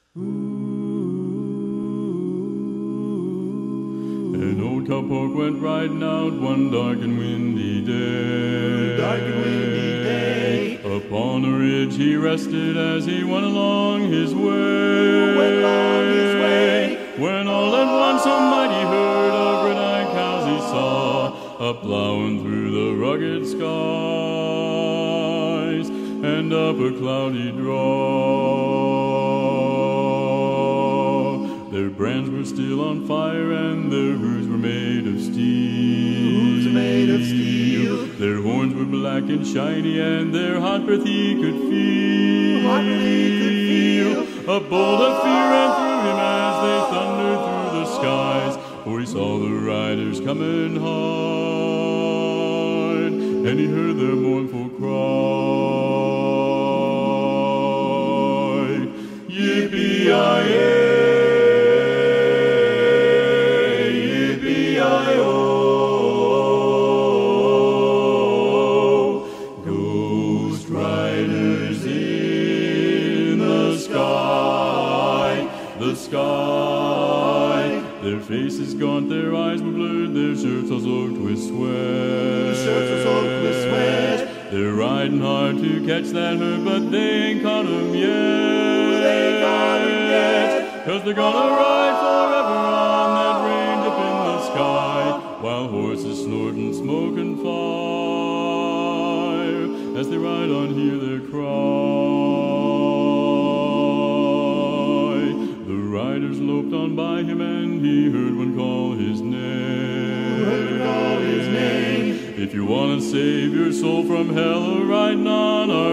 An old cowpoke went riding out one dark and windy day. Dark and windy day. Upon a ridge he rested as he went along his way. When all at once a mighty herd of red-eyed cows he saw, a-plowing through the rugged skies and up a cloudy draw. Their brands were still on fire and their hooves were made of steel. Their horns were black and shiny and their hot breath he could feel. A bolt of fear ran through him as they thundered through the skies, for he saw the riders coming hard, and he heard their mournful cry, Yippee-yi-yay! Sky. Their faces gaunt, their eyes were blurred, their shirts all soaked with sweat. They're riding hard to catch that herd, but they ain't caught 'em yet. 'Cause they're gonna ride forever on that range up in the sky, while horses snort and smoke and fire. As they ride on, hear their cry. Riders loped on by him and he heard one call his name. If you want to save your soul from hell, riding on a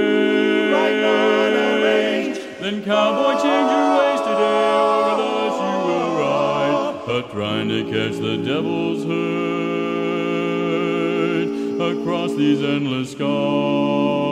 range, then cowboy, change your ways today, or with us you will ride, trying to catch the devil's herd across these endless skies.